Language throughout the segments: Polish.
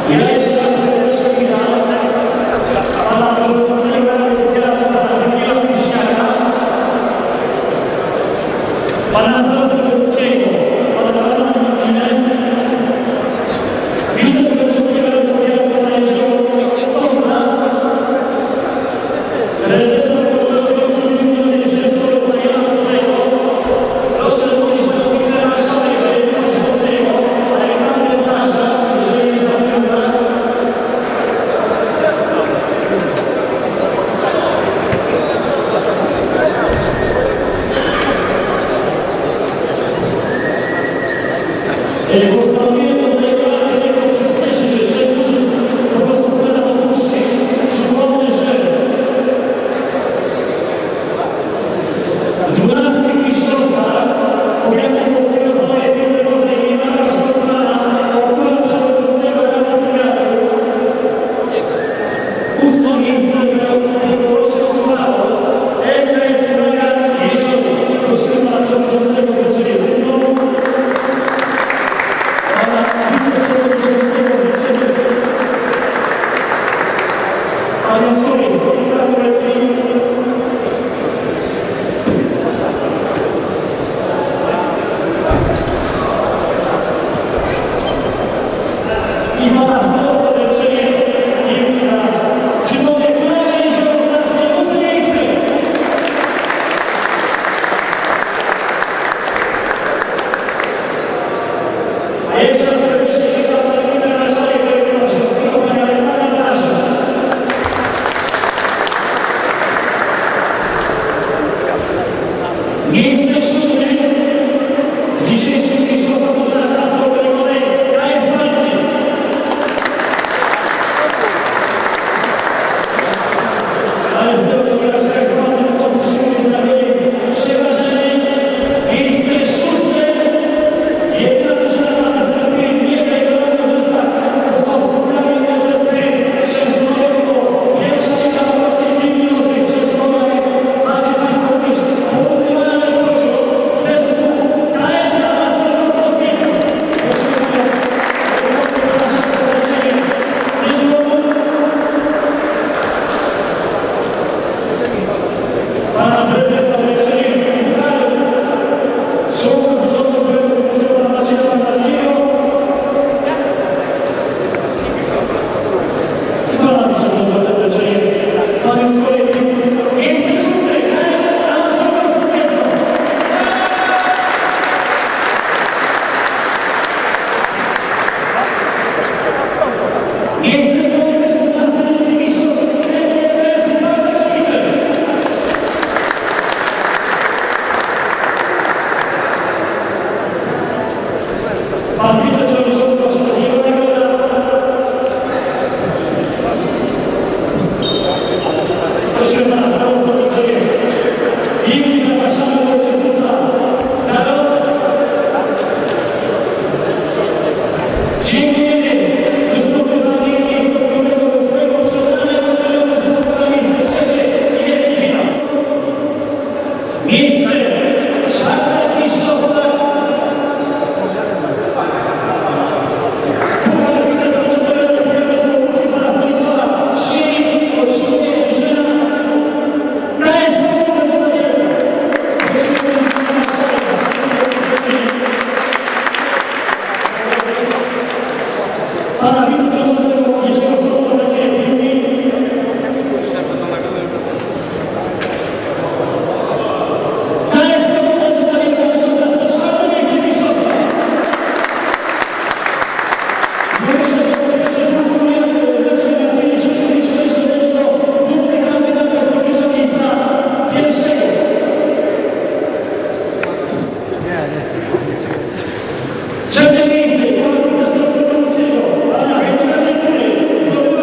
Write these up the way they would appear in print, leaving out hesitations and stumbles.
Trzecie miejsce,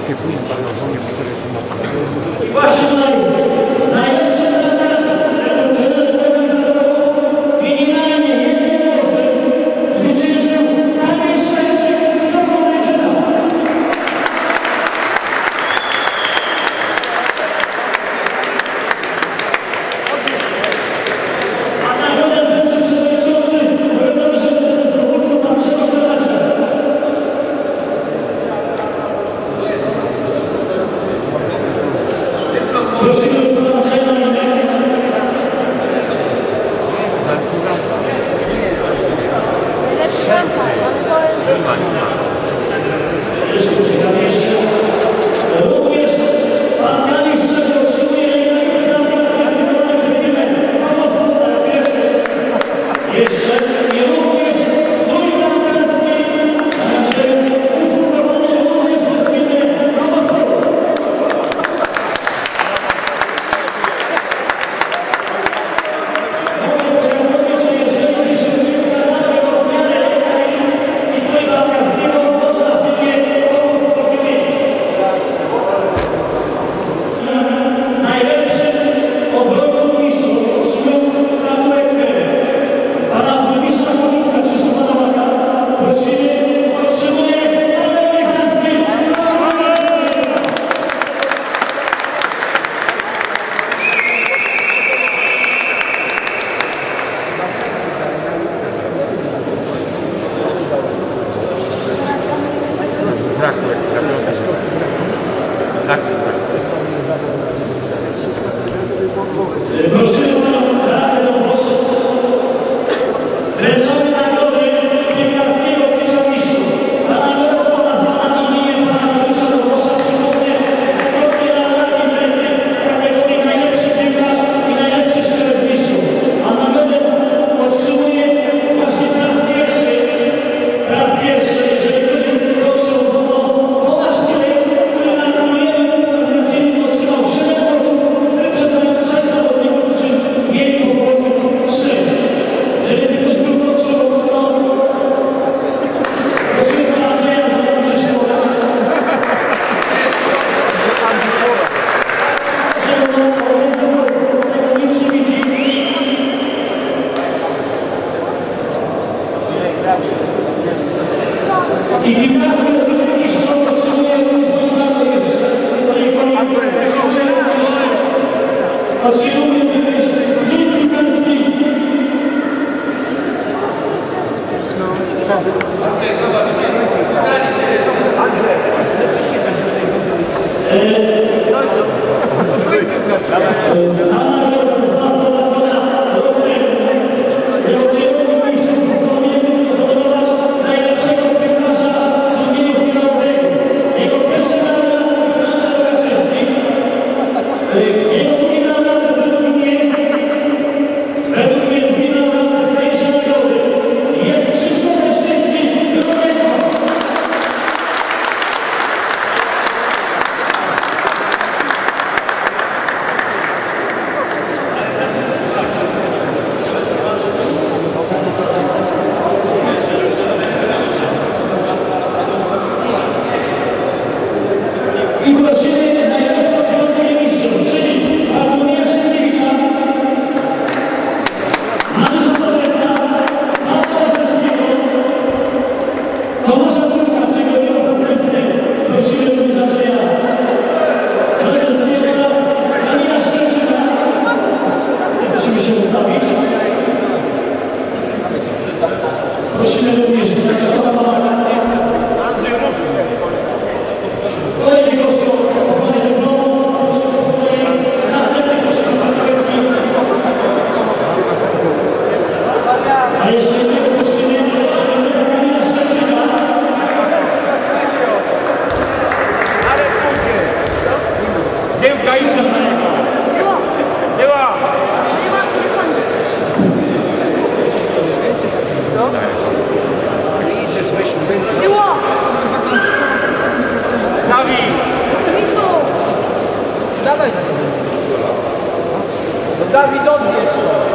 opiekują bardzo, które są na I właśnie tutaj najlepsze minimalnie jednym głosem zwyciężył Kamil Szczęsny z Sokołowskiej Brzezowa. A nagrodę wręczy przewodniczący Wojewódzki Prezydent Województwa pan Grzegorz Lewacek. Prosimy o zobaczenie na minę. Lepszy kampać, ale to jest... Jeszcze również pan Kamil Szczęsny otrzymuje rękawice bramkarskie wykonane przez firmę Pomoc pierwszy. Jeszcze i również strój bramkarski, znaczy ufundowany również przez firmę Pomoc. Prosimy panią Beatę Dąbrosz. Wręczamy nagrody piłkarskiego Klicza Mistrzów. Ta nagroda została nazwana imieniem pana Klicza Dąbrosza. Przypomnę, dwukrotnie laureat imprezy w kategorii najlepszy piłkarz i najlepszy strzelec mistrzów. A nagrodę otrzymuje właśnie po raz pierwszy, jeżeli ktoś jest gorszy od Tomasz Tylej, który na turnieju eliminacyjnym otrzymał 7 głosów, wyprzedzając 3 zawodników, którzy mieli po prostu 3. Jeżeli ktoś był gorszy od prosimy pana Andrzeja, żeby przyszło. Tego nie przywidzi. I piłkarski mistrzostw otrzymuje również poniekąd jeszcze. Otrzymuje również klub piłkarski. Ta nagroda została wprowadzona do kierunku mistrzów postanowienia honorować najlepszego piłkarza turnieju finałowego. Jego pierwszy laureat Andrzej Rogaczewski. Jego drugi laureat według mnie drugi laureat pierwszej nagrody jest Krzysztof Leszczyński z Wrocławia. I prosimy najlepszą piłkę mistrzów, czyli Bartłomieja Szymkiewicza, Mariusza Torreca, Pawła Lepieckiego, Tomasza Turkaczego i Jarosława Kręckiego. Prosimy również Andrzeja Rogalskiego oraz Kamila Szczęszyka. Prosimy się ustawić. Prosimy również Krzysztofa Pawłaka. Kolejny gościu, panie dyplomu, następny gościu statuetki. A jeszcze jednego prosimy, żeby za Kamila Szczęszyka. Ale pójdzie! Tyłka już za niego! Była! Co? Idziesz, weź. Było! Dawid! Widzą! Dawaj za niego. No Dawid odbierz to.